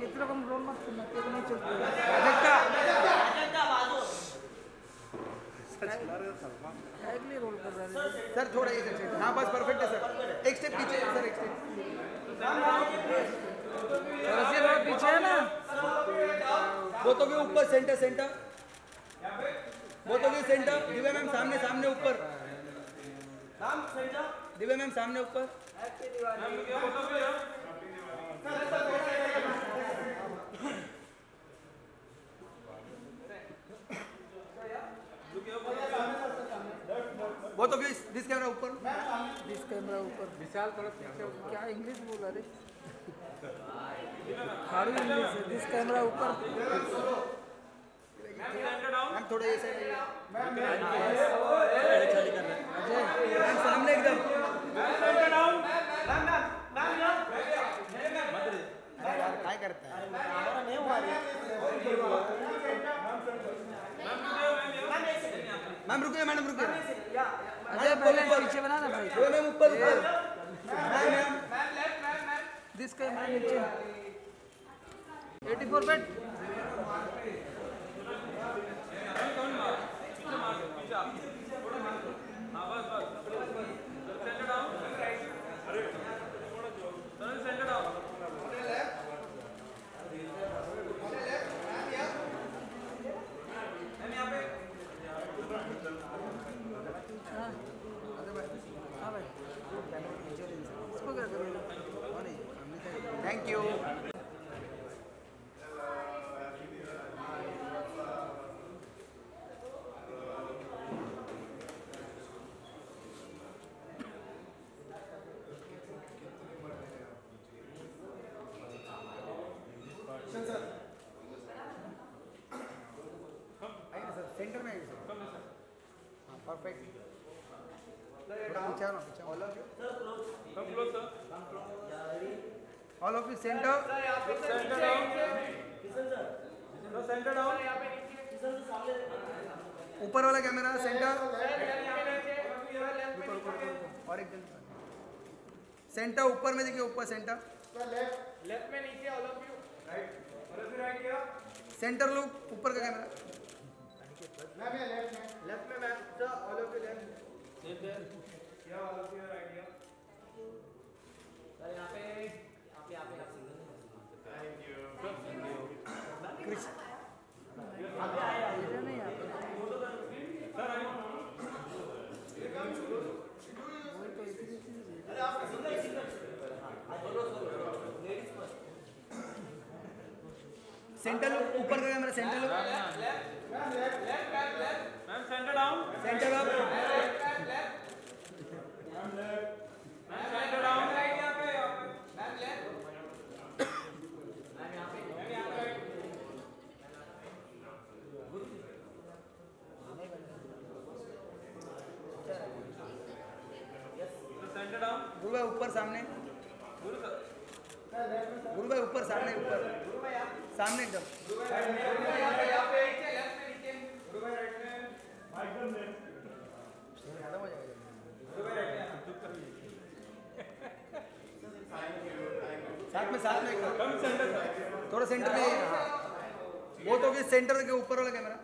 इतना कम रोल मत करना, तेरे नहीं चलती है रोल कर रहा है सर। थोड़ा ये सर, हाँ बस परफेक्ट है सर। एक स्टेप पीछे सर, एक स्टेप पीछे है ना। वो तो भी ऊपर, सेंटर सेंटर, वो तो भी सेंटर। दिव्या मैम सामने सामने ऊपर, दिव्या मैम सामने ऊपर। वो तो भी दिस कैमरा ऊपर, दिस कैमरा ऊपर। विशाल थोड़ा पीछे। क्या इंग्लिश बोला रे? हारू इंग्लिश है। दिस कैमरा ऊपर। मैम थोड़ा ये साइड, अजय मैम सामने एकदम। क्या करता है? मैम रुकिए, मैडम रुकिए। अजय पहले पीछे बना ना भाई। मैम ऊपर ऊपर। मैम दिस कैमरा नीचे। 84 बेट। Thank you. सेंटर में आइए सर। हाँ परफेक्ट। पीछे ना, पीछे। All of you centre. ऊपर वाला कैमरा सेंटर। और एक सेंटर ऊपर में देखिए, ऊपर सेंटर। लेफ्ट में नीचे ऑल ऑफ यू। राइट किया। सेंटर लुक, ऊपर का कैमरा। मैम ये लेफ्ट में ma'am sir all of you left. Same there. या ऑल ऑफ यू राइट किया। सर यहां पे आप सिंगल थैंक यू। कृष्ण नहीं आता सर आई अरे आप single ladies first. Centre look, ऊपर का camera centre look. Ma'am centre down. Centre up. Ma'am centre down. Right यहां पे मैम लेफ्ट। मैम यहां पे यस सेंटर डाउन। गुरु भाई ऊपर सामने। गुरु भाई ऊपर सामने, ऊपर सामने एकदम। यहां पे लेफ्ट में नीचे। गुरु भाई राइट में एकदम लेफ्ट। खत्म हो जाएगा। गुरु भाई राइट में चुप कर। साथ में एकदम। कम सेंटर थोड़ा सेंटर में। हाँ वो तो भी सेंटर के ऊपर वाला कैमरा।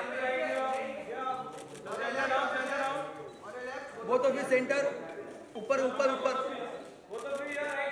वो तो भी सेंटर ऊपर ऊपर ऊपर। वो तो भी राइट।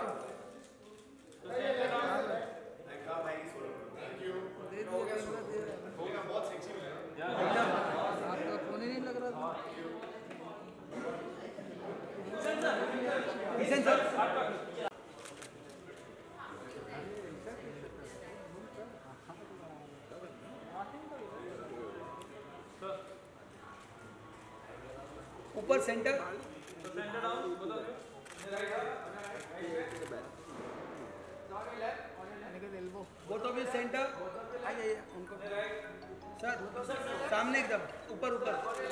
Thank you. दे दिया कैमरा दे। होगा बहुत सेक्सी लग रहा है। एकदम आपका फोन ही नहीं लग रहा था। किशन सर। ऊपर सेंटर। Centre down. बताओ एल्बो। वो तो भी सेंटर। आइए उनको सर सामने एकदम ऊपर ऊपर।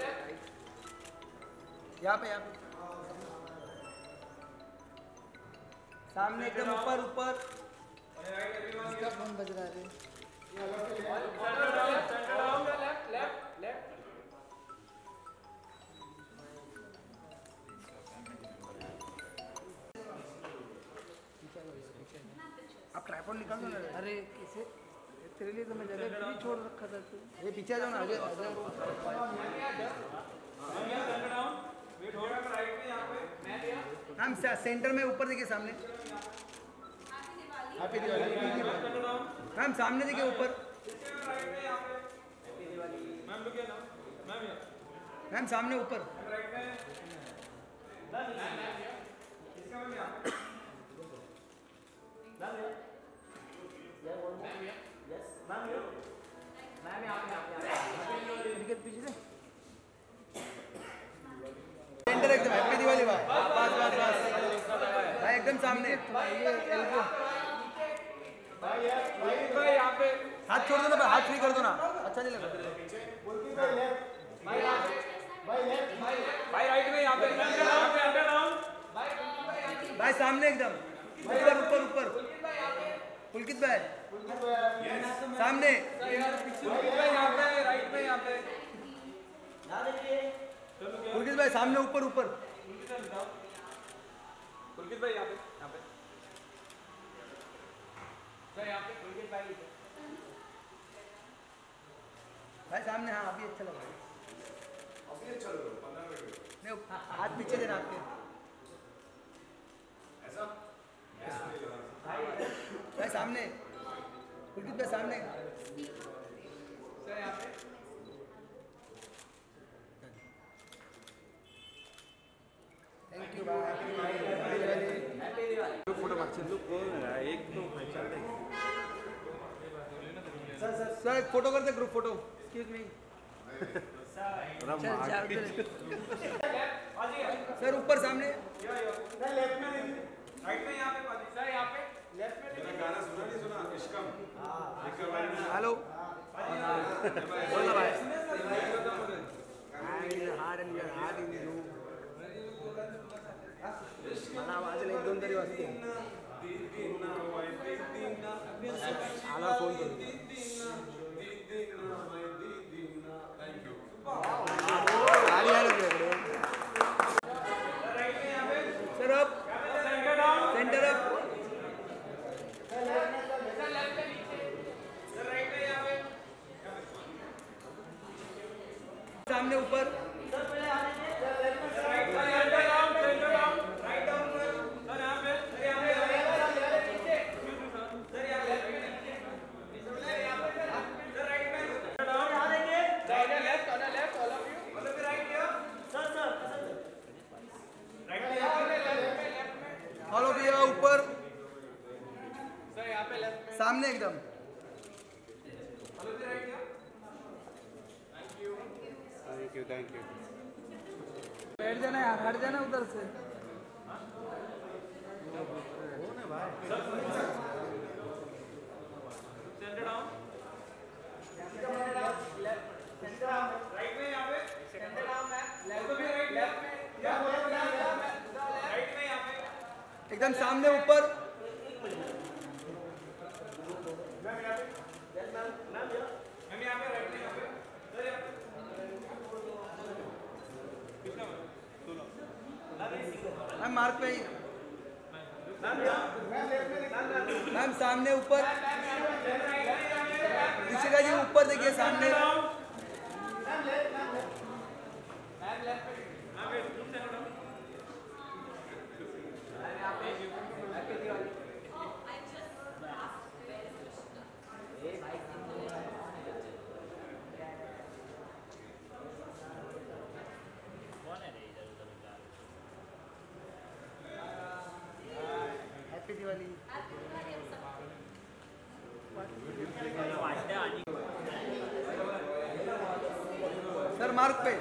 यहाँ पे सामने एकदम ऊपर ऊपर। इसका फोन बज रहा है। Centre down. Left left. आप ट्राइपॉड निकाल दो ना। अरे किसे तेरे लिए तो मैं जगह फ्री छोड़ रखा था तू। ये पीछे आ जाओ ना, आगे आ जाओ। मैम सेंटर में ऊपर देखिए सामने। हैप्पी दिवाली। मैम सामने देखिए ऊपर। मैम सामने ऊपर। सेंटर एकदम हैप्पी दिवाली भाई। बस बस बस भाई एकदम सामने। ये एल्बो हाथ छोड़ दो ना भाई, हाथ फ्री कर दो ना, अच्छा नहीं लगा। भाई राइट में यहाँ पे भाई सामने एकदम ऊपर ऊपर ऊपर। पुलकित भाई सामने। यहाँ पे राइट में यहाँ पे पुलकित भाई सामने ऊपर ऊपर। पुलकित भाई यहाँ पे सर यहाँ पे पुलकित भाई भाई सामने। हाँ अभी अच्छा लगा। अभी अच्छा लग रहा है 15 मिनट नहीं हाथ पीछे देना आपके। ऐसा भाई सामने। पुलकित भाई सामने। सर यहाँ पे थैंक यू भाई। हैप्पी दिवाली फोटो मागचे लोक एक तो सर एक फोटो करते ग्रुप फोटो। एक्सक्यूज मी चल जा उधर। सर ऊपर सामने। लेफ्ट में राइट में यहाँ पे सर यहाँ पे लेफ्ट में मैंने गाना सुना नहीं सुना इश्कम हेलो बोल भाई। Hard and your hard in you मला वाजले 1-2 तरी वाजते। आला फोन करू। गाडी आली तुझ्याकडे। Sir up centre up. सामने ऊपर। फॉलो किया ऊपर सामने एकदम। थैंक यू बैठ जाना यार, हट जाना उधर से। एकदम सामने ऊपर। मैम मार्क पे ही। मैम सामने ऊपर। ऋषिका जी ऊपर देखिए सामने। हैप्पी दिवाली। सर मार्क पे।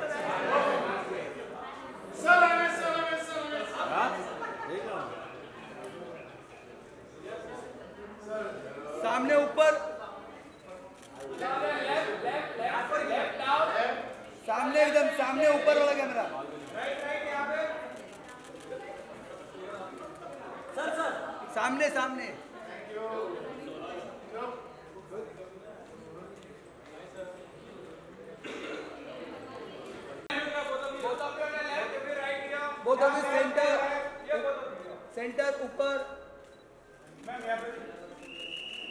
सामने ऊपर। सामने एकदम सामने ऊपर वाला कैमरा। सामने सामने। बोथ ऑफ यू सेंटर ऊपर।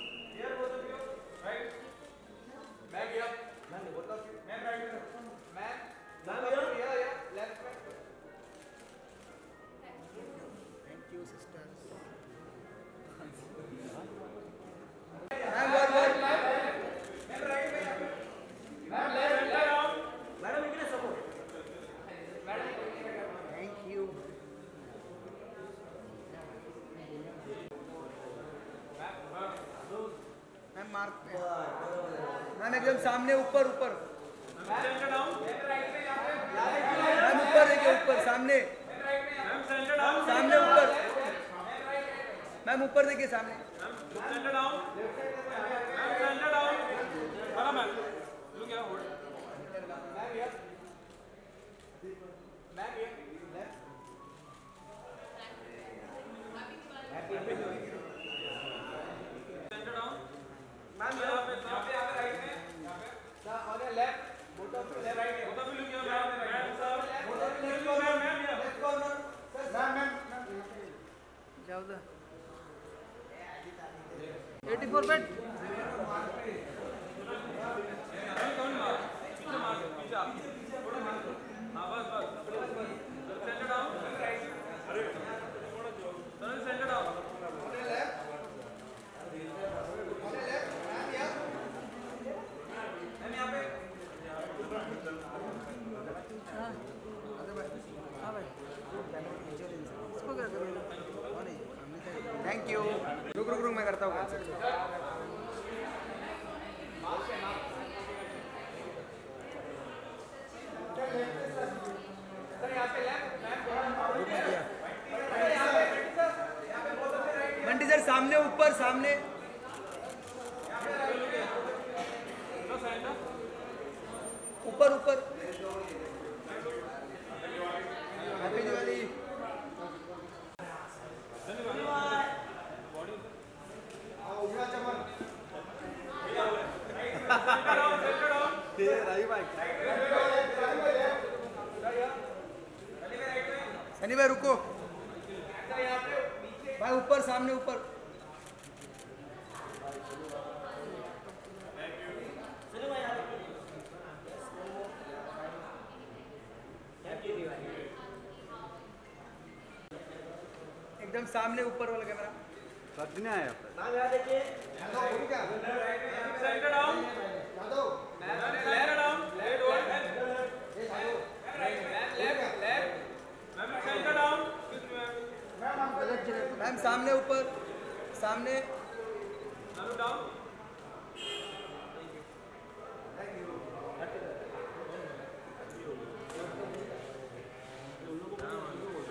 मार्क पे मैम एकदम सामने ऊपर ऊपर सेंटर डाउन मैम ऊपर देखिए ऊपर सामने मैम सेंटर डाउन सामने ऊपर मैम ऊपर देखिए सामने centre down ma'am centre down खड़ा ma'am look here hold ma'am here ma'am here happy centre down ma'am यहाँ पे राइट में यहाँ पे sir on your left both of you left right both of you look here ma'am sir both of you look ma'am left corner ma'am जाओ दा 84 bed कौन मार पीछे मार पीछे आप हाँ बस बस सेंटर डाउन राइट अरे sir centre down on left ma'am यहाँ पे हाँ भाई इसको क्या करोगे थैंक यू रुक रुक रुक मैं करता हूँ बंटी सर सामने ऊपर सामने ऊपर ऊपर हैप्पी दिवाली सनी भाई रुको भाई ऊपर सामने ऊपर एकदम सामने ऊपर वाला कैमरा बच नहीं आया मैम यहाँ देखिए centre down ma'am left down left hold left ma'am centre down ma'am सामने ऊपर सामने डाउन